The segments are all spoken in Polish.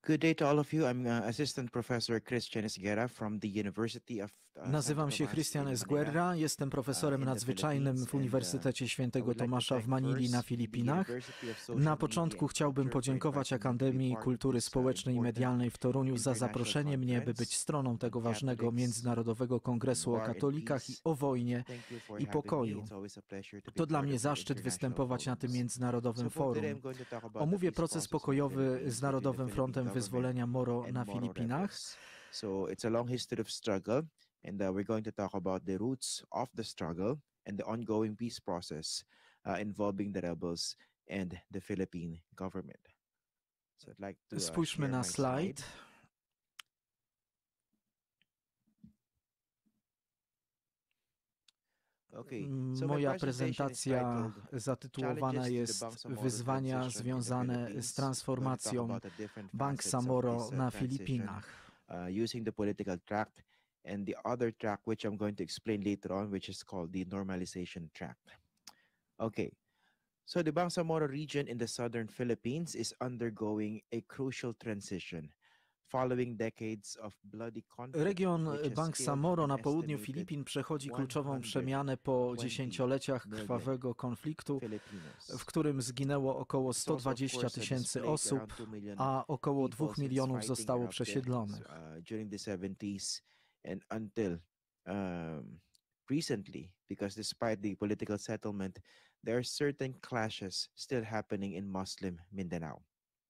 Good day to all of you. I'm Assistant Professor Christian Esguerra from the University of Nazywam się Christian Esguerra, jestem profesorem nadzwyczajnym w Uniwersytecie Świętego Tomasza w Manili na Filipinach. Na początku chciałbym podziękować Akademii Kultury Społecznej i Medialnej w Toruniu za zaproszenie mnie, by być stroną tego ważnego Międzynarodowego Kongresu o katolikach i o wojnie i pokoju. To dla mnie zaszczyt występować na tym międzynarodowym forum. Omówię proces pokojowy z Narodowym Frontem Wyzwolenia Moro na Filipinach. So it's a long history of struggle, and we're going to talk about the roots of the struggle and the ongoing peace process involving the rebels and the Philippine government. So I'd like to Spójrzmy na slajd. Moja prezentacja zatytułowana jest Wyzwania związane z transformacją Bangsa Moro na Filipinach. Using the political tract and the other track which I'm going to explain later on, which is called the normalization tract. Okay, so the Bangsamoro region in the southern Philippines is undergoing a crucial transition. Region Bangsamoro na południu Filipin przechodzi kluczową przemianę po dziesięcioleciach krwawego konfliktu, w którym zginęło około 120 tysięcy osób, a około 2 milionów zostało przesiedlonych. Recently, because despite the political settlement, there are certain clashes still happening in Muslim Mindanao.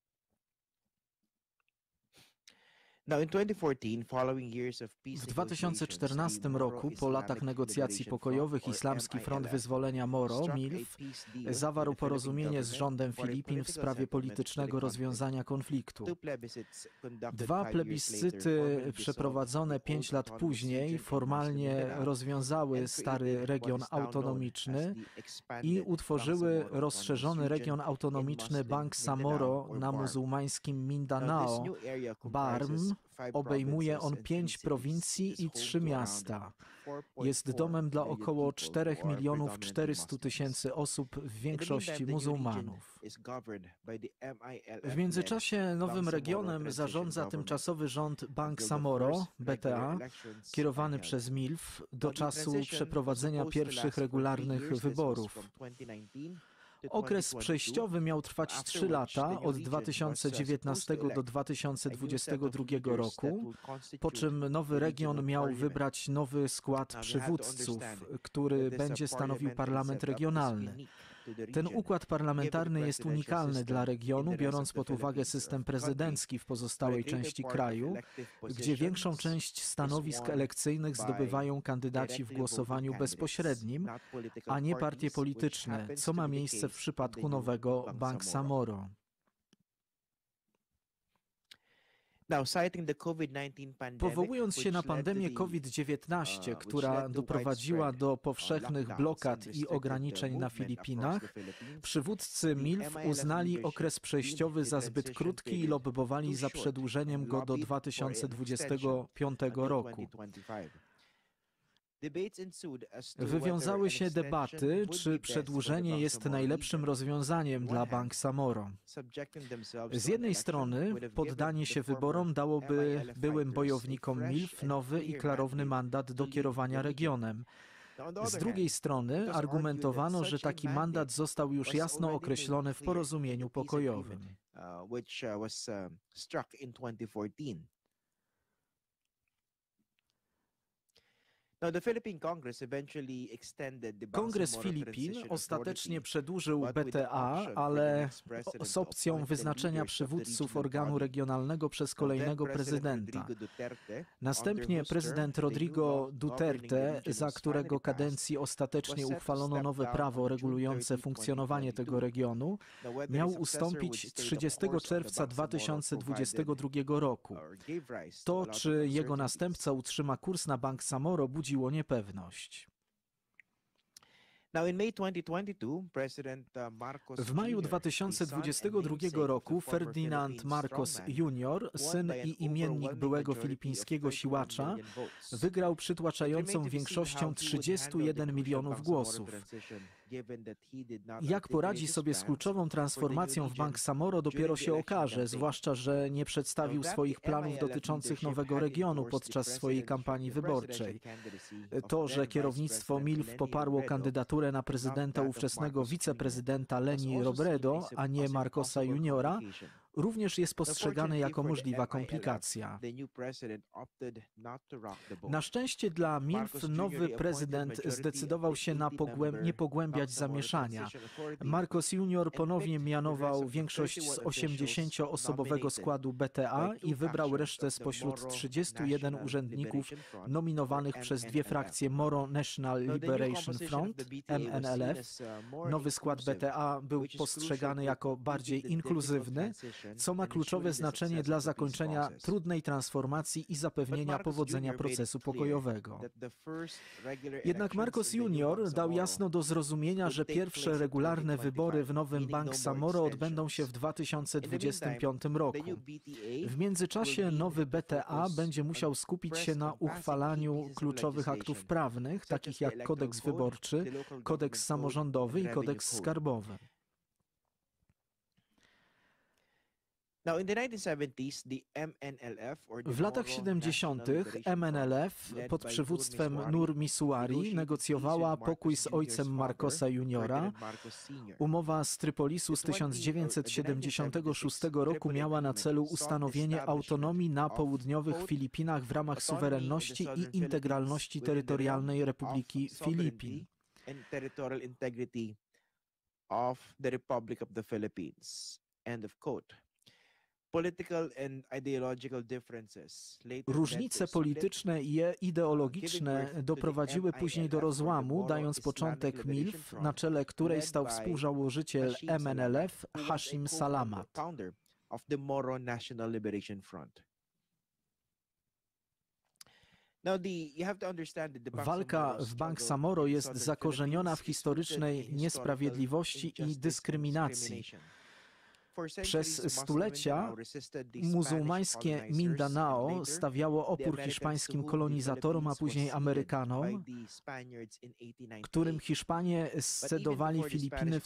W 2014 roku, po latach negocjacji pokojowych, Islamski Front Wyzwolenia Moro, MILF, zawarł porozumienie z rządem Filipin w sprawie politycznego rozwiązania konfliktu. 2 plebiscyty przeprowadzone 5 lat później formalnie rozwiązały stary region autonomiczny i utworzyły rozszerzony region autonomiczny Bangsamoro na muzułmańskim Mindanao, Barm. Obejmuje on 5 prowincji i 3 miasta. Jest domem dla około 4 milionów 400 tysięcy osób, w większości muzułmanów. W międzyczasie nowym regionem zarządza tymczasowy rząd Bangsamoro, BTA, kierowany przez MILF, do czasu przeprowadzenia pierwszych regularnych wyborów. Okres przejściowy miał trwać 3 lata, od 2019 do 2022 roku, po czym nowy region miał wybrać nowy skład przywódców, który będzie stanowił parlament regionalny. Ten układ parlamentarny jest unikalny dla regionu, biorąc pod uwagę system prezydencki w pozostałej części kraju, gdzie większą część stanowisk elekcyjnych zdobywają kandydaci w głosowaniu bezpośrednim, a nie partie polityczne, co ma miejsce w przypadku nowego Bangsamoro. Powołując się na pandemię COVID-19, która doprowadziła do powszechnych blokad i ograniczeń na Filipinach, przywódcy MILF uznali okres przejściowy za zbyt krótki i lobbowali za przedłużeniem go do 2025 roku. Wywiązały się debaty, czy przedłużenie jest najlepszym rozwiązaniem dla Bangsamoro. Z jednej strony poddanie się wyborom dałoby byłym bojownikom MILF nowy i klarowny mandat do kierowania regionem. Z drugiej strony argumentowano, że taki mandat został już jasno określony w porozumieniu pokojowym. Kongres Filipin ostatecznie przedłużył BTA, ale z opcją wyznaczenia przywódców organu regionalnego przez kolejnego prezydenta. Następnie prezydent Rodrigo Duterte, za którego kadencji ostatecznie uchwalono nowe prawo regulujące funkcjonowanie tego regionu, miał ustąpić 30 czerwca 2022 roku. To, czy jego następca utrzyma kurs na Bangsamoro, budziło niepewność. W maju 2022 roku Ferdinand Marcos Jr., syn i imiennik byłego filipińskiego siłacza, wygrał przytłaczającą większością 31 milionów głosów. Jak poradzi sobie z kluczową transformacją w Bangsamoro, dopiero się okaże, zwłaszcza że nie przedstawił swoich planów dotyczących nowego regionu podczas swojej kampanii wyborczej. To, że kierownictwo MILF poparło kandydaturę na prezydenta ówczesnego wiceprezydenta Leni Robredo, a nie Marcosa Juniora, również jest postrzegane jako możliwa komplikacja. Na szczęście dla MILF nowy prezydent zdecydował się na nie pogłębiać zamieszania. Marcos Junior ponownie mianował większość z 80-osobowego składu BTA i wybrał resztę spośród 31 urzędników nominowanych przez dwie frakcje Moro National Liberation Front, MNLF. Nowy skład BTA był postrzegany jako bardziej inkluzywny, co ma kluczowe znaczenie dla zakończenia trudnej transformacji i zapewnienia powodzenia procesu pokojowego. Jednak Marcos Junior dał jasno do zrozumienia, że pierwsze regularne wybory w nowym Bangsamoro odbędą się w 2025 roku. W międzyczasie nowy BTA będzie musiał skupić się na uchwalaniu kluczowych aktów prawnych, takich jak kodeks wyborczy, kodeks samorządowy i kodeks skarbowy. W latach 70. MNLF pod przywództwem Nur Misuari negocjowała pokój z ojcem Marcosa Juniora. Umowa z Trypolisu z 1976 roku miała na celu ustanowienie autonomii na południowych Filipinach w ramach suwerenności i integralności terytorialnej Republiki Filipin. Różnice polityczne i ideologiczne doprowadziły później do rozłamu, dając początek MILF, na czele której stał współzałożyciel MNLF Hashim Salamat. Walka w Bangsamoro jest zakorzeniona w historycznej niesprawiedliwości i dyskryminacji. Przez stulecia muzułmańskie Mindanao stawiało opór hiszpańskim kolonizatorom, a później Amerykanom, którym Hiszpanie scedowali Filipiny w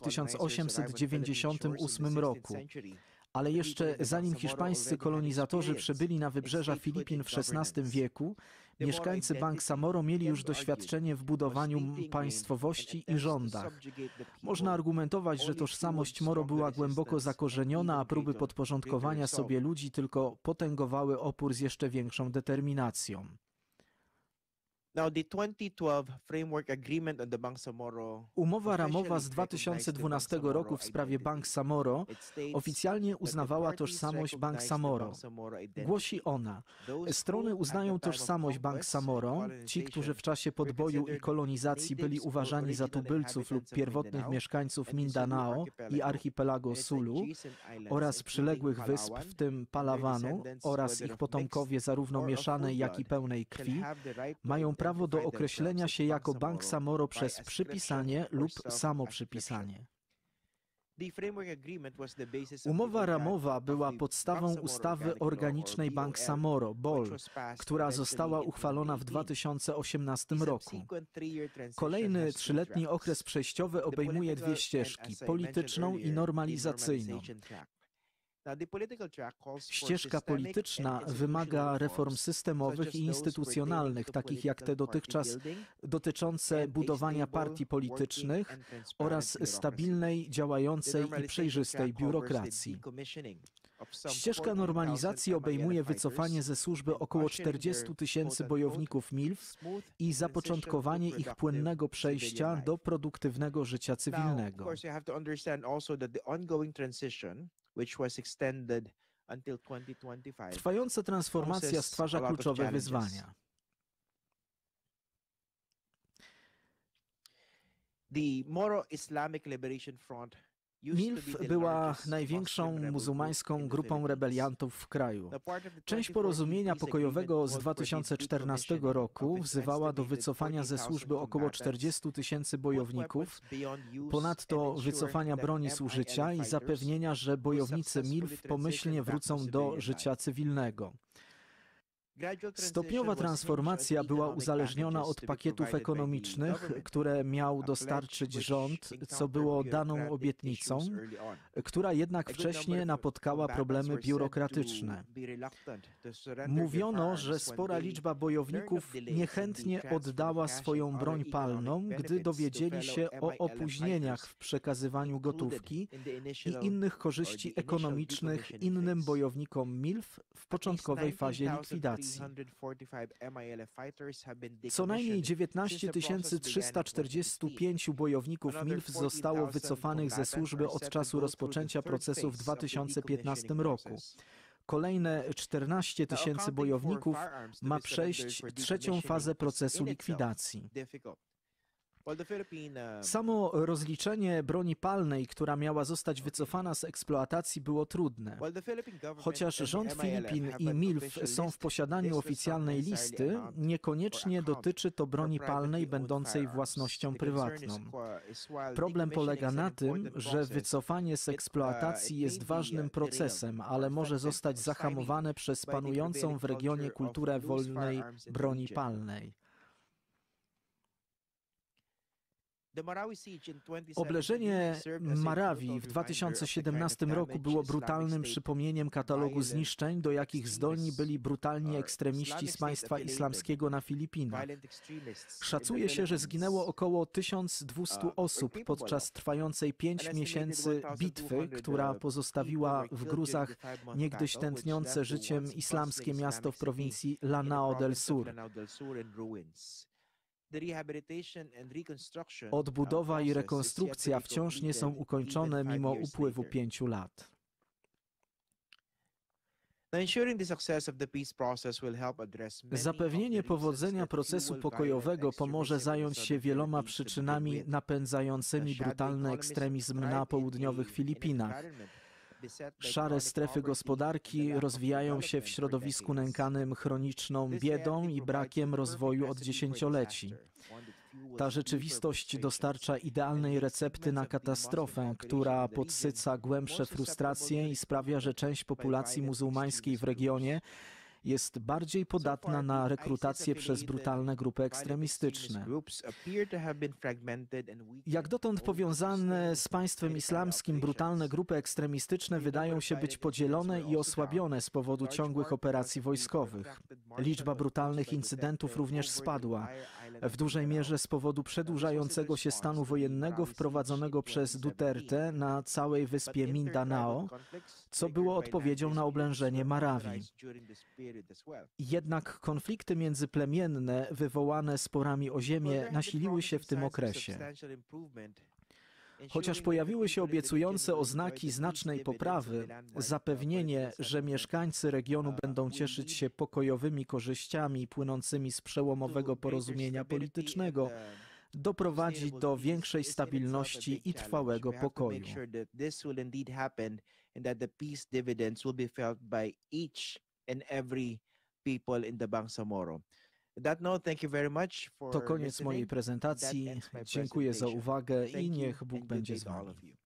1898 roku. Ale jeszcze zanim hiszpańscy kolonizatorzy przybyli na wybrzeża Filipin w XVI wieku, mieszkańcy Bangsamoro mieli już doświadczenie w budowaniu państwowości i rządach. Można argumentować, że tożsamość Moro była głęboko zakorzeniona, a próby podporządkowania sobie ludzi tylko potęgowały opór z jeszcze większą determinacją. Umowa ramowa z 2012 roku w sprawie Bangsamoro oficjalnie uznawała tożsamość Bangsamoro. Głosi ona: strony uznają tożsamość Bangsamoro, ci, którzy w czasie podboju i kolonizacji byli uważani za tubylców lub pierwotnych mieszkańców Mindanao i archipelago Sulu oraz przyległych wysp, w tym Palawanu, oraz ich potomkowie zarówno mieszanej, jak i pełnej krwi, mają prawo do określenia się jako Bangsamoro przez przypisanie lub samoprzypisanie. Umowa ramowa była podstawą ustawy organicznej Bangsamoro, BOL, która została uchwalona w 2018 roku. Kolejny trzyletni okres przejściowy obejmuje dwie ścieżki: polityczną i normalizacyjną. Ścieżka polityczna wymaga reform systemowych i instytucjonalnych, takich jak te dotychczas dotyczące budowania partii politycznych oraz stabilnej, działającej i przejrzystej biurokracji. Ścieżka normalizacji obejmuje wycofanie ze służby około 40 000 bojowników MILF i zapoczątkowanie ich płynnego przejścia do produktywnego życia cywilnego. Trwająca transformacja stwarza kluczowe wyzwania. MILF była największą muzułmańską grupą rebeliantów w kraju. Część porozumienia pokojowego z 2014 roku wzywała do wycofania ze służby około 40 000 bojowników, ponadto wycofania broni z użycia i zapewnienia, że bojownicy MILF pomyślnie wrócą do życia cywilnego. Stopniowa transformacja była uzależniona od pakietów ekonomicznych, które miał dostarczyć rząd, co było daną obietnicą, która jednak wcześniej napotkała problemy biurokratyczne. Mówiono, że spora liczba bojowników niechętnie oddała swoją broń palną, gdy dowiedzieli się o opóźnieniach w przekazywaniu gotówki i innych korzyści ekonomicznych innym bojownikom MILF w początkowej fazie likwidacji. Co najmniej 19 345 bojowników MILF zostało wycofanych ze służby od czasu rozpoczęcia procesu w 2015 roku. Kolejne 14 000 bojowników ma przejść trzecią fazę procesu likwidacji. Samo rozliczenie broni palnej, która miała zostać wycofana z eksploatacji, było trudne. Chociaż rząd Filipin i MILF są w posiadaniu oficjalnej listy, niekoniecznie dotyczy to broni palnej będącej własnością prywatną. Problem polega na tym, że wycofanie z eksploatacji jest ważnym procesem, ale może zostać zahamowane przez panującą w regionie kulturę wolnej broni palnej. Obleżenie Marawi w 2017 roku było brutalnym przypomnieniem katalogu zniszczeń, do jakich zdolni byli brutalni ekstremiści z państwa islamskiego na Filipinach. Szacuje się, że zginęło około 1200 osób podczas trwającej 5 miesięcy bitwy, która pozostawiła w gruzach niegdyś tętniące życiem islamskie miasto w prowincji Lanao del Sur. Odbudowa i rekonstrukcja wciąż nie są ukończone mimo upływu 5 lat. Zapewnienie powodzenia procesu pokojowego pomoże zająć się wieloma przyczynami napędzającymi brutalny ekstremizm na południowych Filipinach. Szare strefy gospodarki rozwijają się w środowisku nękanym chroniczną biedą i brakiem rozwoju od dziesięcioleci. Ta rzeczywistość dostarcza idealnej recepty na katastrofę, która podsyca głębsze frustracje i sprawia, że część populacji muzułmańskiej w regionie jest bardziej podatna na rekrutację przez brutalne grupy ekstremistyczne. Jak dotąd powiązane z państwem islamskim brutalne grupy ekstremistyczne wydają się być podzielone i osłabione z powodu ciągłych operacji wojskowych. Liczba brutalnych incydentów również spadła, w dużej mierze z powodu przedłużającego się stanu wojennego wprowadzonego przez Duterte na całej wyspie Mindanao, co było odpowiedzią na oblężenie Marawi. Jednak konflikty międzyplemienne wywołane sporami o ziemię nasiliły się w tym okresie. Chociaż pojawiły się obiecujące oznaki znacznej poprawy, zapewnienie, że mieszkańcy regionu będą cieszyć się pokojowymi korzyściami płynącymi z przełomowego porozumienia politycznego, doprowadzi do większej stabilności i trwałego pokoju. To koniec mojej prezentacji. Dziękuję za uwagę i niech Bóg będzie z wami.